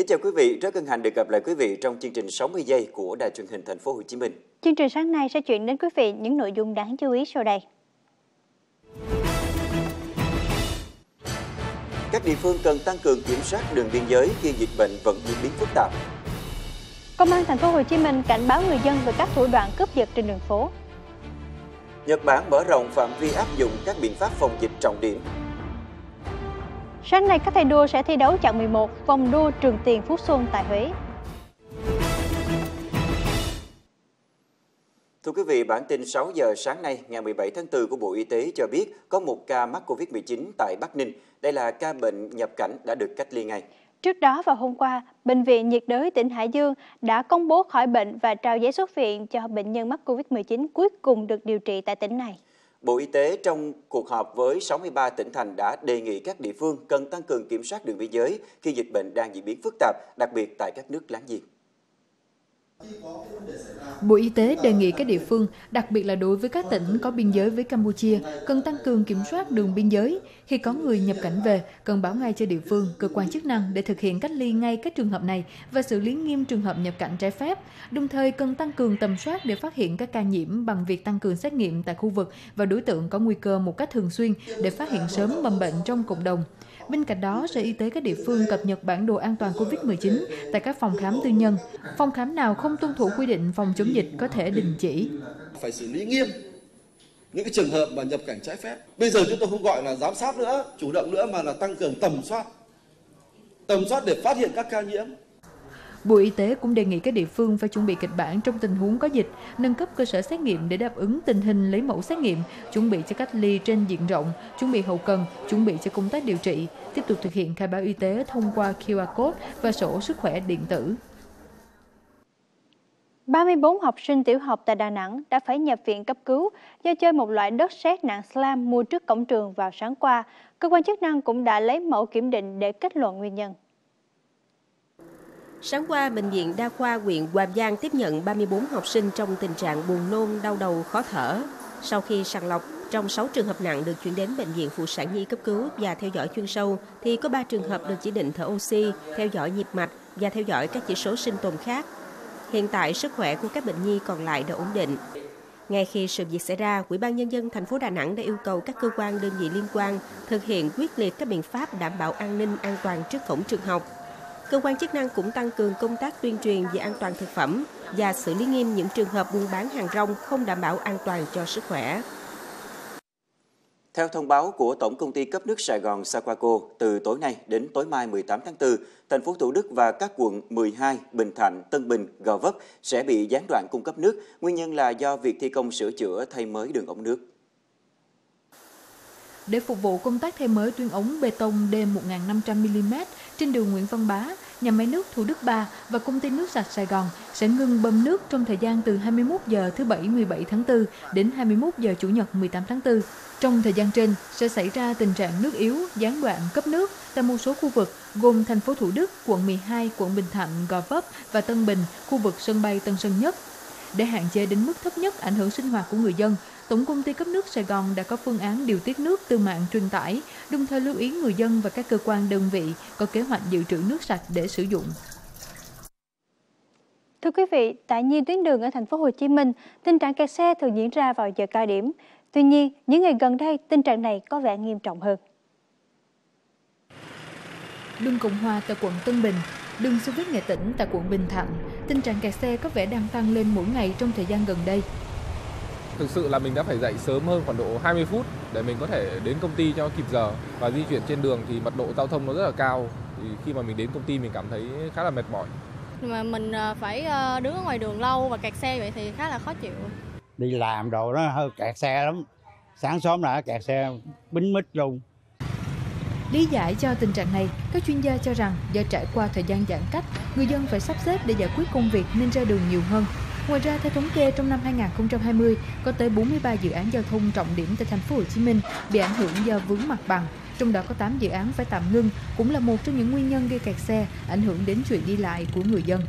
Kính chào quý vị, rất hân hạnh được gặp lại quý vị trong chương trình 60 giây của Đài Truyền hình Thành phố Hồ Chí Minh. Chương trình sáng nay sẽ chuyển đến quý vị những nội dung đáng chú ý sau đây. Các địa phương cần tăng cường kiểm soát đường biên giới khi dịch bệnh vẫn diễn biến phức tạp. Công an Thành phố Hồ Chí Minh cảnh báo người dân về các thủ đoạn cướp giật trên đường phố. Nhật Bản mở rộng phạm vi áp dụng các biện pháp phòng dịch trọng điểm. Sáng nay các thầy đua sẽ thi đấu chặng 11 vòng đua Trường Tiền Phú Xuân tại Huế. Thưa quý vị, bản tin 6 giờ sáng nay, ngày 17 tháng 4 của Bộ Y tế cho biết có một ca mắc Covid-19 tại Bắc Ninh. Đây là ca bệnh nhập cảnh đã được cách ly ngay. Trước đó vào hôm qua, Bệnh viện nhiệt đới tỉnh Hải Dương đã công bố khỏi bệnh và trao giấy xuất viện cho bệnh nhân mắc Covid-19 cuối cùng được điều trị tại tỉnh này. Bộ Y tế trong cuộc họp với 63 tỉnh thành đã đề nghị các địa phương cần tăng cường kiểm soát đường biên giới khi dịch bệnh đang diễn biến phức tạp, đặc biệt tại các nước láng giềng. Bộ Y tế đề nghị các địa phương, đặc biệt là đối với các tỉnh có biên giới với Campuchia, cần tăng cường kiểm soát đường biên giới. Khi có người nhập cảnh về, cần báo ngay cho địa phương, cơ quan chức năng để thực hiện cách ly ngay các trường hợp này và xử lý nghiêm trường hợp nhập cảnh trái phép. Đồng thời cần tăng cường tầm soát để phát hiện các ca nhiễm bằng việc tăng cường xét nghiệm tại khu vực và đối tượng có nguy cơ một cách thường xuyên để phát hiện sớm mầm bệnh trong cộng đồng. Bên cạnh đó, Sở Y tế các địa phương cập nhật bản đồ an toàn Covid-19 tại các phòng khám tư nhân. Phòng khám nào không tuân thủ quy định phòng chống dịch có thể đình chỉ. Phải xử lý nghiêm những cái trường hợp mà nhập cảnh trái phép. Bây giờ chúng tôi không gọi là giám sát nữa, chủ động nữa mà là tăng cường tầm soát để phát hiện các ca nhiễm. Bộ Y tế cũng đề nghị các địa phương phải chuẩn bị kịch bản trong tình huống có dịch, nâng cấp cơ sở xét nghiệm để đáp ứng tình hình lấy mẫu xét nghiệm, chuẩn bị cho cách ly trên diện rộng, chuẩn bị hậu cần, chuẩn bị cho công tác điều trị, tiếp tục thực hiện khai báo y tế thông qua QR code và sổ sức khỏe điện tử. 34 học sinh tiểu học tại Đà Nẵng đã phải nhập viện cấp cứu do chơi một loại đất sét nặng slam mua trước cổng trường vào sáng qua. Cơ quan chức năng cũng đã lấy mẫu kiểm định để kết luận nguyên nhân. Sáng qua, Bệnh viện Đa khoa huyện Hòa Vang tiếp nhận 34 học sinh trong tình trạng buồn nôn, đau đầu, khó thở. Sau khi sàng lọc, trong 6 trường hợp nặng được chuyển đến Bệnh viện Phụ sản Nhi cấp cứu và theo dõi chuyên sâu, thì có 3 trường hợp được chỉ định thở oxy, theo dõi nhịp mạch và theo dõi các chỉ số sinh tồn khác. Hiện tại, sức khỏe của các bệnh nhi còn lại đã ổn định. Ngay khi sự việc xảy ra, Ủy ban Nhân dân thành phố Đà Nẵng đã yêu cầu các cơ quan đơn vị liên quan thực hiện quyết liệt các biện pháp đảm bảo an ninh an toàn trước cổng trường học. Cơ quan chức năng cũng tăng cường công tác tuyên truyền về an toàn thực phẩm và xử lý nghiêm những trường hợp buôn bán hàng rong không đảm bảo an toàn cho sức khỏe. Theo thông báo của Tổng công ty cấp nước Sài Gòn Saqaco, từ tối nay đến tối mai 18 tháng 4, thành phố Thủ Đức và các quận 12, Bình Thạnh, Tân Bình, Gò Vấp sẽ bị gián đoạn cung cấp nước. Nguyên nhân là do việc thi công sửa chữa thay mới đường ống nước. Để phục vụ công tác thay mới tuyến ống bê tông đêm 1.500mm trên đường Nguyễn Văn Bá, nhà máy nước Thủ Đức 3 và công ty nước sạch Sài Gòn sẽ ngưng bơm nước trong thời gian từ 21 giờ thứ Bảy 17 tháng 4 đến 21 giờ Chủ nhật 18 tháng 4. Trong thời gian trên sẽ xảy ra tình trạng nước yếu, gián đoạn cấp nước tại một số khu vực gồm thành phố Thủ Đức, quận 12, quận Bình Thạnh, Gò Vấp và Tân Bình, khu vực sân bay Tân Sơn Nhất. Để hạn chế đến mức thấp nhất ảnh hưởng sinh hoạt của người dân, Tổng công ty cấp nước Sài Gòn đã có phương án điều tiết nước từ mạng truyền tải, đồng thời lưu ý người dân và các cơ quan đơn vị có kế hoạch dự trữ nước sạch để sử dụng. Thưa quý vị, tại nhiều tuyến đường ở thành phố Hồ Chí Minh, tình trạng kẹt xe thường diễn ra vào giờ cao điểm. Tuy nhiên, những ngày gần đây, tình trạng này có vẻ nghiêm trọng hơn. Đường Cộng Hòa tại quận Tân Bình, đường Xô Viết Nghệ Tĩnh tại quận Bình Thạnh, tình trạng kẹt xe có vẻ đang tăng lên mỗi ngày trong thời gian gần đây. Thực sự là mình đã phải dậy sớm hơn khoảng độ 20 phút để mình có thể đến công ty cho kịp giờ, và di chuyển trên đường thì mật độ giao thông nó rất là cao. Thì khi mà mình đến công ty mình cảm thấy khá là mệt mỏi. Mà mình phải đứng ở ngoài đường lâu và kẹt xe vậy thì khá là khó chịu. Đi làm đồ đó hơi kẹt xe lắm. Sáng sớm là kẹt xe bính mít luôn. Lý giải cho tình trạng này, các chuyên gia cho rằng do trải qua thời gian giãn cách, người dân phải sắp xếp để giải quyết công việc nên ra đường nhiều hơn. Ngoài ra, theo thống kê trong năm 2020, có tới 43 dự án giao thông trọng điểm tại thành phố Hồ Chí Minh bị ảnh hưởng do vướng mặt bằng, trong đó có 8 dự án phải tạm ngưng, cũng là một trong những nguyên nhân gây kẹt xe, ảnh hưởng đến chuyện đi lại của người dân.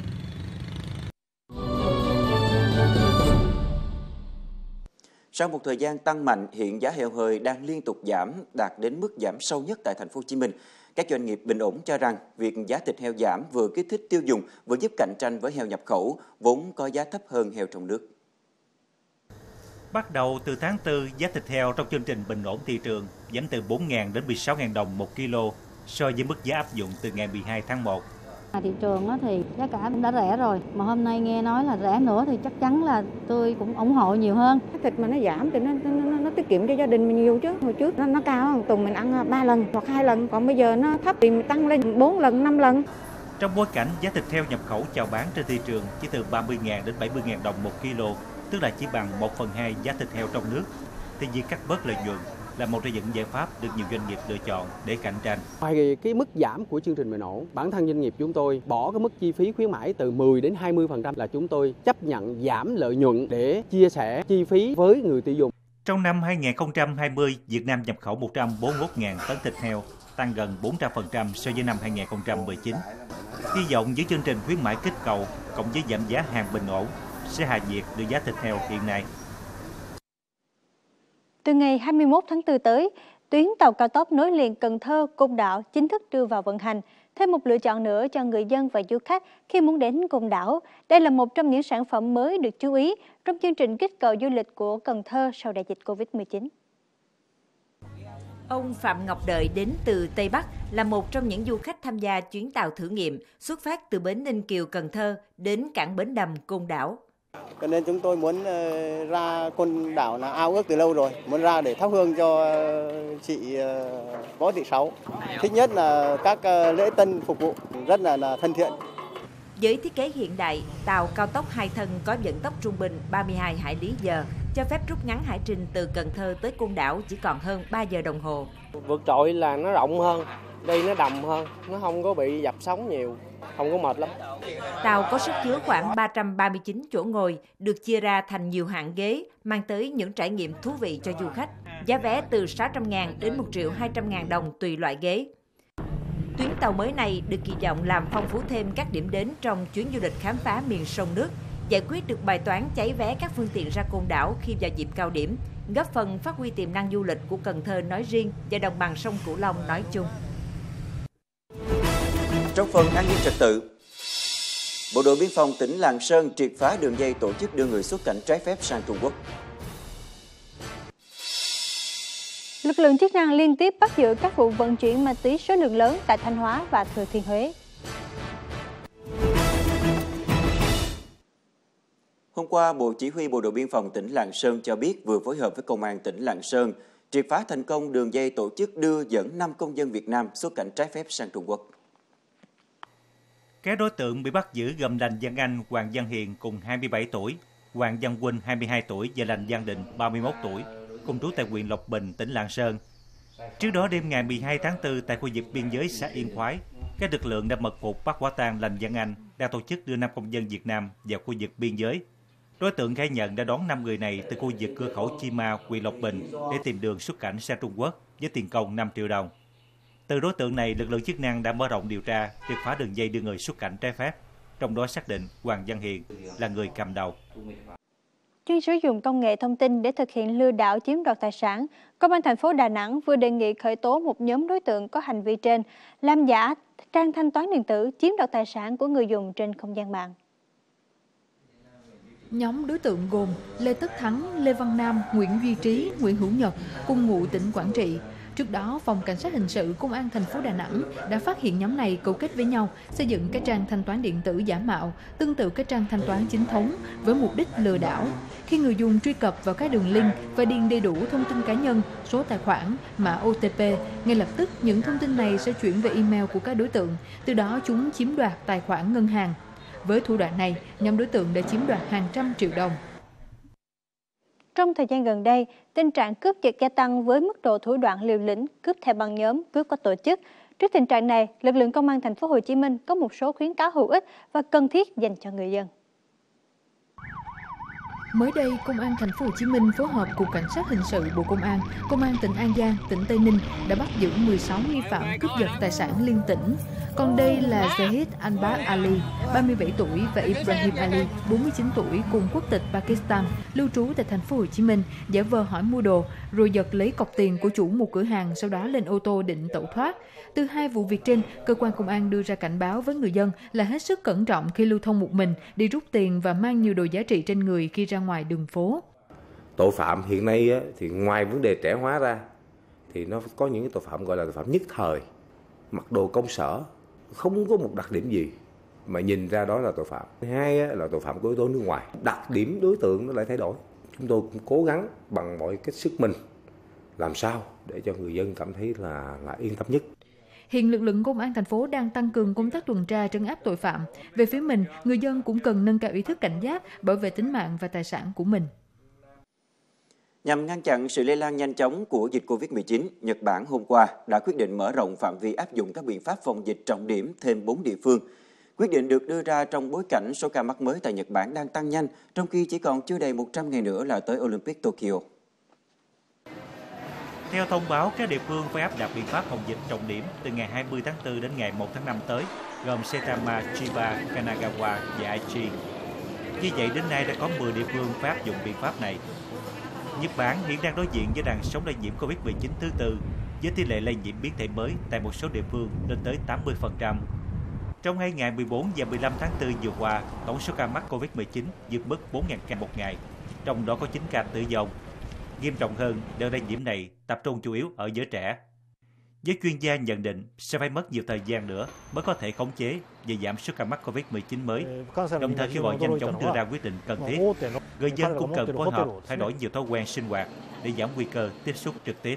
Sau một thời gian tăng mạnh, hiện giá heo hơi đang liên tục giảm, đạt đến mức giảm sâu nhất tại thành phố Hồ Chí Minh. Các doanh nghiệp bình ổn cho rằng việc giá thịt heo giảm vừa kích thích tiêu dùng, vừa giúp cạnh tranh với heo nhập khẩu, vốn có giá thấp hơn heo trong nước. Bắt đầu từ tháng 4, giá thịt heo trong chương trình bình ổn thị trường giảm từ 4.000 đến 16.000 đồng 1 kg so với mức giá áp dụng từ ngày 12 tháng 1. Thị trường thì giá cả cũng đã rẻ rồi, mà hôm nay nghe nói là rẻ nữa thì chắc chắn là tôi cũng ủng hộ nhiều hơn. Thịt mà nó giảm thì nó tiết kiệm cho gia đình mình nhiều chứ. Hồi trước nó cao, tuần mình ăn 3 lần hoặc 2 lần, còn bây giờ nó thấp thì mình tăng lên 4 lần, 5 lần. Trong bối cảnh giá thịt heo nhập khẩu chào bán trên thị trường chỉ từ 30.000 đến 70.000 đồng 1 kg, tức là chỉ bằng 1/2 giá thịt heo trong nước, thì việc cắt bớt lợi nhuận là một trong những giải pháp được nhiều doanh nghiệp lựa chọn để cạnh tranh. Ngoài cái mức giảm của chương trình bình ổn, bản thân doanh nghiệp chúng tôi bỏ cái mức chi phí khuyến mãi từ 10 đến 20% là chúng tôi chấp nhận giảm lợi nhuận để chia sẻ chi phí với người tiêu dùng. Trong năm 2020, Việt Nam nhập khẩu 141.000 tấn thịt heo, tăng gần 400% so với năm 2019. Hy vọng với chương trình khuyến mãi kích cầu cộng với giảm giá hàng bình ổn sẽ hạ nhiệt được giá thịt heo hiện nay. Từ ngày 21 tháng 4 tới, tuyến tàu cao tốc nối liền Cần Thơ - Côn Đảo chính thức đưa vào vận hành, thêm một lựa chọn nữa cho người dân và du khách khi muốn đến Côn Đảo. Đây là một trong những sản phẩm mới được chú ý trong chương trình kích cầu du lịch của Cần Thơ sau đại dịch Covid-19. Ông Phạm Ngọc Đợi đến từ Tây Bắc là một trong những du khách tham gia chuyến tàu thử nghiệm xuất phát từ bến Ninh Kiều, Cần Thơ đến cảng Bến Đầm, Côn Đảo. Cho nên chúng tôi muốn ra Côn Đảo là ao ước từ lâu rồi, muốn ra để thắp hương cho chị Võ Thị Sáu. Thích nhất là các lễ tân phục vụ rất là thân thiện. Với thiết kế hiện đại, tàu cao tốc 2 thân có vận tốc trung bình 32 hải lý giờ, cho phép rút ngắn hải trình từ Cần Thơ tới Côn Đảo chỉ còn hơn 3 giờ đồng hồ. Vượt trội là nó rộng hơn, đi nó đầm hơn, nó không có bị dập sóng nhiều, không có mệt lắm. Tàu có sức chứa khoảng 339 chỗ ngồi, được chia ra thành nhiều hạng ghế, mang tới những trải nghiệm thú vị cho du khách. Giá vé từ 600.000 đến 1.200.000 đồng tùy loại ghế. Tuyến tàu mới này được kỳ vọng làm phong phú thêm các điểm đến trong chuyến du lịch khám phá miền sông nước, giải quyết được bài toán cháy vé các phương tiện ra Côn Đảo khi vào dịp cao điểm, góp phần phát huy tiềm năng du lịch của Cần Thơ nói riêng và đồng bằng sông Cửu Long nói chung. Trong phần an ninh trật tự, Bộ đội Biên phòng tỉnh Lạng Sơn triệt phá đường dây tổ chức đưa người xuất cảnh trái phép sang Trung Quốc. Lực lượng chức năng liên tiếp bắt giữ các vụ vận chuyển ma túy số lượng lớn tại Thanh Hóa và Thừa Thiên Huế. Hôm qua, Bộ Chỉ huy Bộ đội Biên phòng tỉnh Lạng Sơn cho biết vừa phối hợp với Công an tỉnh Lạng Sơn triệt phá thành công đường dây tổ chức đưa dẫn 5 công dân Việt Nam xuất cảnh trái phép sang Trung Quốc. Các đối tượng bị bắt giữ gồm Lành Văn Anh, Hoàng Văn Hiền cùng 27 tuổi, Hoàng Văn Huynh 22 tuổi và Lành Văn Định 31 tuổi, cùng trú tại huyện Lộc Bình, tỉnh Lạng Sơn. Trước đó đêm ngày 12 tháng 4 tại khu vực biên giới xã Yên Khoái, các lực lượng đã mật phục bắt quả tang Lành Văn Anh đang tổ chức đưa 5 công dân Việt Nam vào khu vực biên giới. Đối tượng khai nhận đã đón 5 người này từ khu vực cửa khẩu Chi Ma, huyện Lộc Bình để tìm đường xuất cảnh sang Trung Quốc với tiền công 5 triệu đồng. Từ đối tượng này, lực lượng chức năng đã mở rộng điều tra, triệt phá đường dây đưa người xuất cảnh trái phép, trong đó xác định Hoàng Văn Hiền là người cầm đầu. Chuyên sử dụng công nghệ thông tin để thực hiện lừa đảo chiếm đoạt tài sản, Công an thành phố Đà Nẵng vừa đề nghị khởi tố một nhóm đối tượng có hành vi trên, làm giả trang thanh toán điện tử chiếm đoạt tài sản của người dùng trên không gian mạng. Nhóm đối tượng gồm Lê Tất Thắng, Lê Văn Nam, Nguyễn Duy Trí, Nguyễn Hữu Nhật cùng ngụ tỉnh Quảng Trị. Trước đó, Phòng Cảnh sát Hình sự Công an thành phố Đà Nẵng đã phát hiện nhóm này cấu kết với nhau xây dựng các trang thanh toán điện tử giả mạo, tương tự các trang thanh toán chính thống với mục đích lừa đảo. Khi người dùng truy cập vào các đường link và điền đầy đủ thông tin cá nhân, số tài khoản, mã OTP, ngay lập tức những thông tin này sẽ chuyển về email của các đối tượng, từ đó chúng chiếm đoạt tài khoản ngân hàng. Với thủ đoạn này, nhóm đối tượng đã chiếm đoạt hàng trăm triệu đồng. Trong thời gian gần đây, tình trạng cướp giật gia tăng với mức độ thủ đoạn liều lĩnh, cướp theo băng nhóm, cướp có tổ chức. Trước tình trạng này, lực lượng công an thành phố Hồ Chí Minh có một số khuyến cáo hữu ích và cần thiết dành cho người dân. Mới đây, Công an Thành phố Hồ Chí Minh phối hợp Cục Cảnh sát Hình sự Bộ Công an tỉnh An Giang, tỉnh Tây Ninh đã bắt giữ 16 nghi phạm cướp giật tài sản liên tỉnh. Còn đây là Zahid Anbar Ali, 37 tuổi và Ibrahim Ali, 49 tuổi cùng quốc tịch Pakistan, lưu trú tại Thành phố Hồ Chí Minh, giả vờ hỏi mua đồ rồi giật lấy cọc tiền của chủ một cửa hàng, sau đó lên ô tô định tẩu thoát. Từ hai vụ việc trên, cơ quan công an đưa ra cảnh báo với người dân là hết sức cẩn trọng khi lưu thông một mình, đi rút tiền và mang nhiều đồ giá trị trên người khi ra ngoài đường phố. Tội phạm hiện nay thì ngoài vấn đề trẻ hóa ra thì nó có những cái tội phạm gọi là tội phạm nhất thời, mặc đồ công sở, không có một đặc điểm gì mà nhìn ra đó là tội phạm. Hai là tội phạm có yếu tố nước ngoài, đặc điểm đối tượng nó lại thay đổi. Chúng tôi cũng cố gắng bằng mọi cách sức mình làm sao để cho người dân cảm thấy là yên tâm nhất. Hiện lực lượng công an thành phố đang tăng cường công tác tuần tra trấn áp tội phạm. Về phía mình, người dân cũng cần nâng cao ý thức cảnh giác, bảo vệ tính mạng và tài sản của mình. Nhằm ngăn chặn sự lây lan nhanh chóng của dịch Covid-19, Nhật Bản hôm qua đã quyết định mở rộng phạm vi áp dụng các biện pháp phòng dịch trọng điểm thêm 4 địa phương. Quyết định được đưa ra trong bối cảnh số ca mắc mới tại Nhật Bản đang tăng nhanh, trong khi chỉ còn chưa đầy 100 ngày nữa là tới Olympic Tokyo. Theo thông báo, các địa phương phải áp đặt biện pháp phòng dịch trọng điểm từ ngày 20 tháng 4 đến ngày 1 tháng 5 tới, gồm Saitama, Chiba, Kanagawa và Aichi. Như vậy, đến nay đã có 10 địa phương phải áp dụng biện pháp này. Nhật Bản hiện đang đối diện với làn sóng lây nhiễm Covid-19 thứ tư, với tỷ lệ lây nhiễm biến thể mới tại một số địa phương lên tới 80%. Trong 2 ngày 14 và 15 tháng 4 vừa qua, tổng số ca mắc Covid-19 vượt mức 4.000 ca một ngày, trong đó có 9 ca tử vong. Nghiêm trọng hơn, đợt lây nhiễm này tập trung chủ yếu ở giới trẻ. Giới chuyên gia nhận định sẽ phải mất nhiều thời gian nữa mới có thể khống chế và giảm số ca mắc Covid-19 mới, đồng thời kêu gọi nhanh chóng đưa ra quyết định cần thiết. Người dân cũng cần phối hợp thay đổi nhiều thói quen sinh hoạt để giảm nguy cơ tiếp xúc trực tiếp.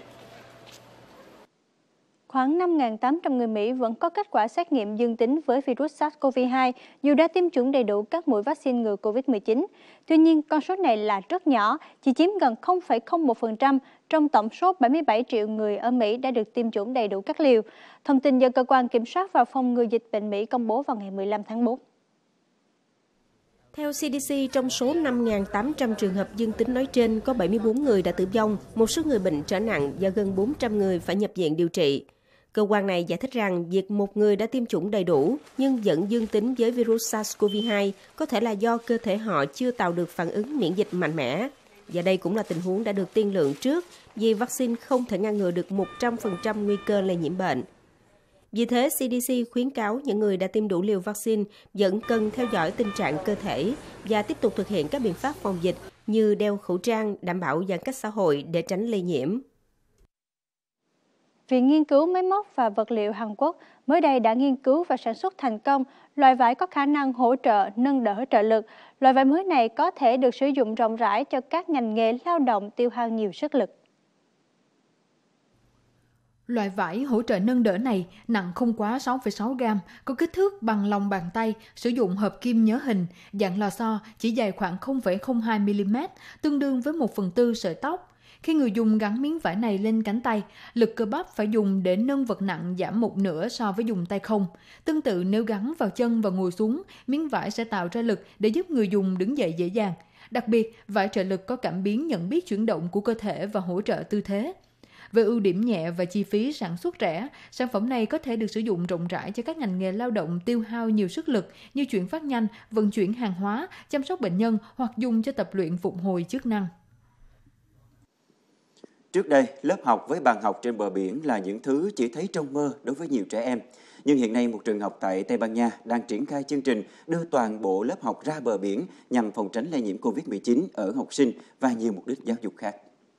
Khoảng 5.800 người Mỹ vẫn có kết quả xét nghiệm dương tính với virus SARS-CoV-2 dù đã tiêm chủng đầy đủ các mũi vaccine ngừa COVID-19. Tuy nhiên, con số này là rất nhỏ, chỉ chiếm gần 0,01% trong tổng số 77 triệu người ở Mỹ đã được tiêm chủng đầy đủ các liều. Thông tin do Cơ quan Kiểm soát và Phòng ngừa Dịch bệnh Mỹ công bố vào ngày 15 tháng 4. Theo CDC, trong số 5.800 trường hợp dương tính nói trên, có 74 người đã tử vong, một số người bệnh trở nặng và gần 400 người phải nhập viện điều trị. Cơ quan này giải thích rằng việc một người đã tiêm chủng đầy đủ nhưng vẫn dương tính với virus SARS-CoV-2 có thể là do cơ thể họ chưa tạo được phản ứng miễn dịch mạnh mẽ. Và đây cũng là tình huống đã được tiên lượng trước vì vaccine không thể ngăn ngừa được 100% nguy cơ lây nhiễm bệnh. Vì thế, CDC khuyến cáo những người đã tiêm đủ liều vaccine vẫn cần theo dõi tình trạng cơ thể và tiếp tục thực hiện các biện pháp phòng dịch như đeo khẩu trang, đảm bảo giãn cách xã hội để tránh lây nhiễm. Viện Nghiên cứu Máy móc và Vật liệu Hàn Quốc mới đây đã nghiên cứu và sản xuất thành công loại vải có khả năng hỗ trợ nâng đỡ trợ lực. Loại vải mới này có thể được sử dụng rộng rãi cho các ngành nghề lao động tiêu hao nhiều sức lực. Loại vải hỗ trợ nâng đỡ này nặng không quá 6,6 gram, có kích thước bằng lòng bàn tay, sử dụng hợp kim nhớ hình, dạng lò xo, chỉ dài khoảng 0,02 mm, tương đương với 1/4 sợi tóc. Khi người dùng gắn miếng vải này lên cánh tay, lực cơ bắp phải dùng để nâng vật nặng giảm một nửa so với dùng tay không. Tương tự nếu gắn vào chân và ngồi xuống, miếng vải sẽ tạo ra lực để giúp người dùng đứng dậy dễ dàng. Đặc biệt, vải trợ lực có cảm biến nhận biết chuyển động của cơ thể và hỗ trợ tư thế. Về ưu điểm nhẹ và chi phí sản xuất rẻ, sản phẩm này có thể được sử dụng rộng rãi cho các ngành nghề lao động tiêu hao nhiều sức lực như chuyển phát nhanh, vận chuyển hàng hóa, chăm sóc bệnh nhân hoặc dùng cho tập luyện phục hồi chức năng. Trước đây, lớp học với bàn học trên bờ biển là những thứ chỉ thấy trong mơ đối với nhiều trẻ em. Nhưng hiện nay, một trường học tại Tây Ban Nha đang triển khai chương trình đưa toàn bộ lớp học ra bờ biển nhằm phòng tránh lây nhiễm Covid-19 ở học sinh và nhiều mục đích giáo dục khác.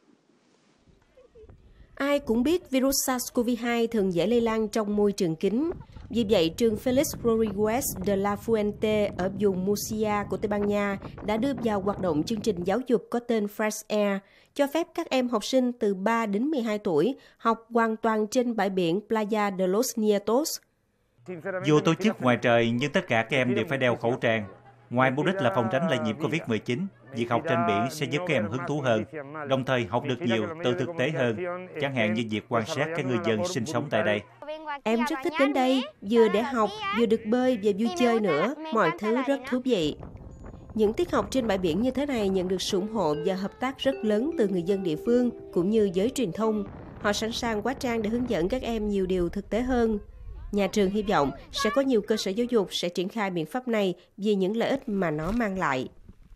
Ai cũng biết virus SARS-CoV-2 thường dễ lây lan trong môi trường kín. Vì vậy, trường Felix Rodriguez de la Fuente ở vùng Murcia của Tây Ban Nha đã đưa vào hoạt động chương trình giáo dục có tên Fresh Air, cho phép các em học sinh từ 3 đến 12 tuổi học hoàn toàn trên bãi biển Playa de los Nietos. Dù tổ chức ngoài trời nhưng tất cả các em đều phải đeo khẩu trang. Ngoài mục đích là phòng tránh lây nhiễm Covid-19, việc học trên biển sẽ giúp các em hứng thú hơn, đồng thời học được nhiều từ thực tế hơn, chẳng hạn như việc quan sát các người dân sinh sống tại đây. Em rất thích đến đây, vừa để học, vừa được bơi và vui chơi nữa, mọi thứ rất thú vị. Những tiết học trên bãi biển như thế này nhận được sự ủng hộ và hợp tác rất lớn từ người dân địa phương cũng như giới truyền thông. Họ sẵn sàng hóa trang để hướng dẫn các em nhiều điều thực tế hơn. Nhà trường hy vọng sẽ có nhiều cơ sở giáo dục sẽ triển khai biện pháp này vì những lợi ích mà nó mang lại.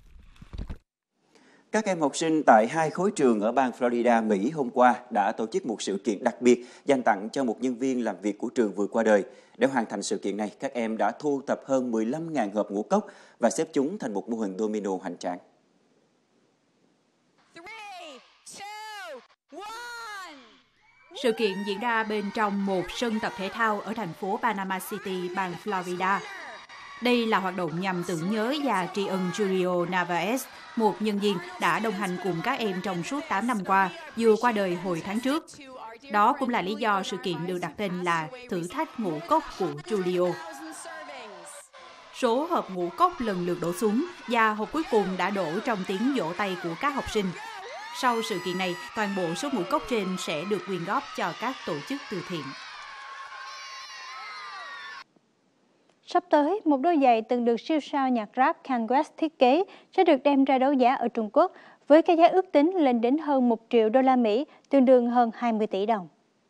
Các em học sinh tại 2 khối trường ở bang Florida, Mỹ hôm qua đã tổ chức một sự kiện đặc biệt dành tặng cho một nhân viên làm việc của trường vừa qua đời. Để hoàn thành sự kiện này, các em đã thu tập hơn 15.000 hộp ngũ cốc và xếp chúng thành một mô hình domino hoành tráng. Sự kiện diễn ra bên trong một sân tập thể thao ở thành phố Panama City, bang Florida. Đây là hoạt động nhằm tưởng nhớ và tri ân Julio Narvaez, một nhân viên đã đồng hành cùng các em trong suốt 8 năm qua, vừa qua đời hồi tháng trước. Đó cũng là lý do sự kiện được đặt tên là Thử thách ngũ cốc của Julio. Số hộp ngũ cốc lần lượt đổ xuống và hộp cuối cùng đã đổ trong tiếng vỗ tay của các học sinh. Sau sự kiện này, toàn bộ số ngũ cốc trên sẽ được quyên góp cho các tổ chức từ thiện. Sắp tới, một đôi giày từng được siêu sao nhạc rap Kanye West thiết kế sẽ được đem ra đấu giá ở Trung Quốc với cái giá ước tính lên đến hơn 1 triệu đô la Mỹ, tương đương hơn 20 tỷ đồng.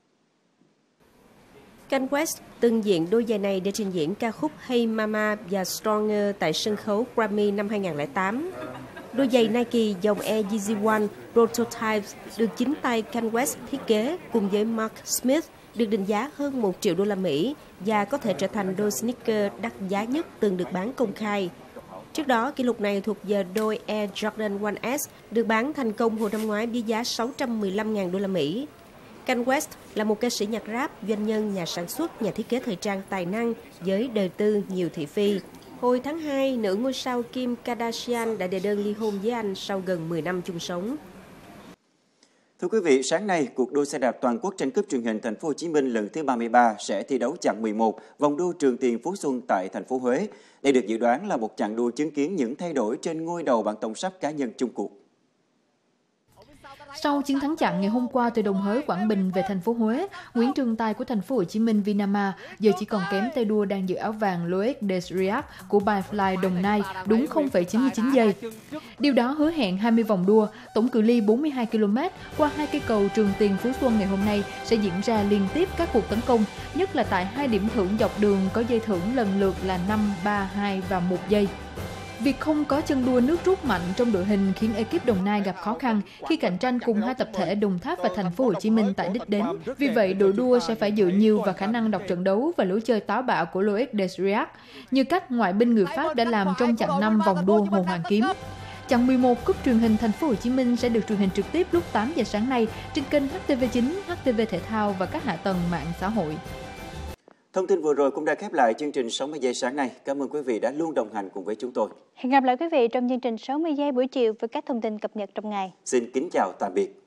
Kanye West từng diện đôi giày này để trình diễn ca khúc Hey Mama và Stronger tại sân khấu Grammy năm 2008. Đôi giày Nike dòng Air Yeezy One Prototypes được chính tay Kanye West thiết kế cùng với Mark Smith được định giá hơn 1 triệu đô la Mỹ và có thể trở thành đôi sneaker đắt giá nhất từng được bán công khai. Trước đó, kỷ lục này thuộc về đôi Air Jordan 1S được bán thành công hồi năm ngoái với giá 615.000 đô la Mỹ. Kanye West là một ca sĩ nhạc rap, doanh nhân, nhà sản xuất, nhà thiết kế thời trang tài năng với đời tư nhiều thị phi. Hồi tháng 2, nữ ngôi sao Kim Kardashian đã đệ đơn ly hôn với anh sau gần 10 năm chung sống. Thưa quý vị, sáng nay, cuộc đua xe đạp toàn quốc tranh cúp truyền hình Thành phố Hồ Chí Minh lần thứ 33 sẽ thi đấu chặng 11 vòng đua Trường Tiền Phú Xuân tại thành phố Huế. Đây được dự đoán là một chặng đua chứng kiến những thay đổi trên ngôi đầu bảng tổng sắp cá nhân chung cuộc. Sau chiến thắng chặng ngày hôm qua từ Đồng Hới, Quảng Bình về thành phố Huế, Nguyễn Trường Tài của Thành phố Hồ Chí Minh Vinama giờ chỉ còn kém tay đua đang giữ áo vàng Loic Desriac của Byfly Đồng Nai đúng 0,99 giây. Điều đó hứa hẹn 20 vòng đua, tổng cự ly 42 km qua 2 cây cầu Trường Tiền Phú Xuân ngày hôm nay sẽ diễn ra liên tiếp các cuộc tấn công, nhất là tại 2 điểm thưởng dọc đường có dây thưởng lần lượt là 5, 3, 2 và 1 giây. Việc không có chân đua nước rút mạnh trong đội hình khiến ekip Đồng Nai gặp khó khăn khi cạnh tranh cùng 2 tập thể Đồng Tháp và Thành phố Hồ Chí Minh tại đích đến. Vì vậy, đội đua sẽ phải dựa nhiều vào khả năng đọc trận đấu và lối chơi táo bạo của Loic Desriac, như cách ngoại binh người Pháp đã làm trong chặng 5 vòng đua Hồ Hoàn Kiếm. Chặng 11 cúp truyền hình Thành phố Hồ Chí Minh sẽ được truyền hình trực tiếp lúc 8 giờ sáng nay trên kênh HTV9, HTV Thể thao và các hạ tầng mạng xã hội. Thông tin vừa rồi cũng đã khép lại chương trình 60 giây sáng nay. Cảm ơn quý vị đã luôn đồng hành cùng với chúng tôi. Hẹn gặp lại quý vị trong chương trình 60 giây buổi chiều với các thông tin cập nhật trong ngày. Xin kính chào tạm biệt.